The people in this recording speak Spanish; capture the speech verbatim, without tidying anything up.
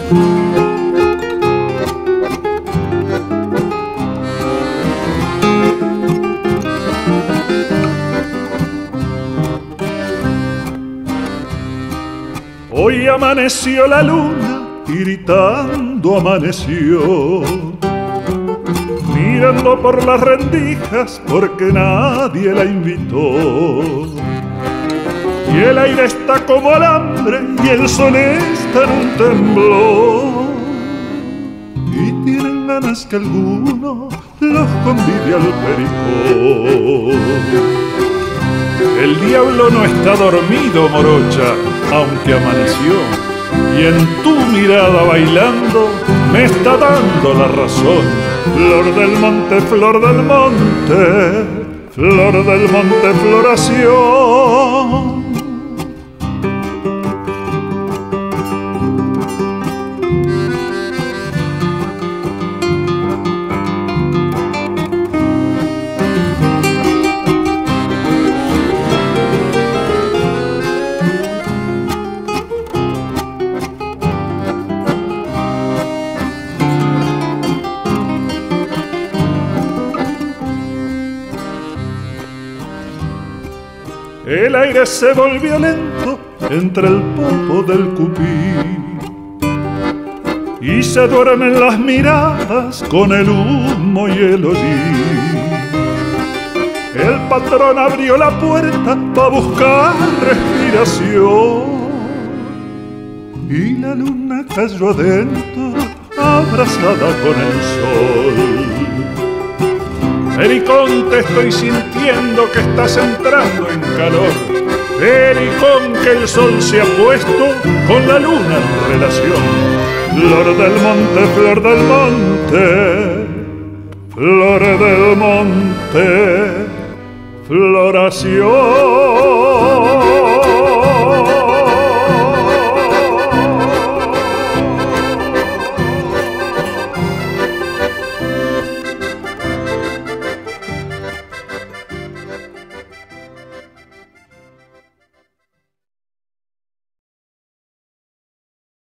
Hoy amaneció la luna, tiritando amaneció, mirando por las rendijas porque nadie la invitó. Y el aire está como alambre y el sol está en un temblor. Y tienen ganas que alguno los convide al pericón. El diablo no está dormido, morocha, aunque amaneció, y en tu mirada bailando me está dando la razón. Flor del monte, flor del monte, flor del monte, floración. El aire se volvió lento entre el popo del cupí y se duermen las miradas con el humo y el ollí. El patrón abrió la puerta para buscar respiración y la luna cayó adentro abrazada con el sol. Pericón, te estoy sintiendo que estás entrando en calor. Pericón, que el sol se ha puesto con la luna en relación. Flor del monte, flor del monte, flor del monte, floración.